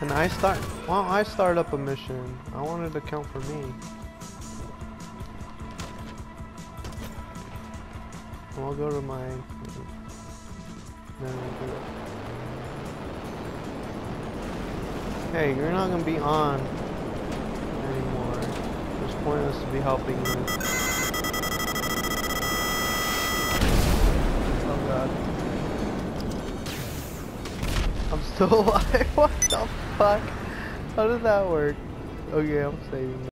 Can I start? Why don't I start up a mission? I wanted to count for me. I'll go to my... Hey, you're not gonna be on anymore. It's pointless to be helping you. Oh god. I'm still alive. What the fuck? How did that work? Okay, I'm saving.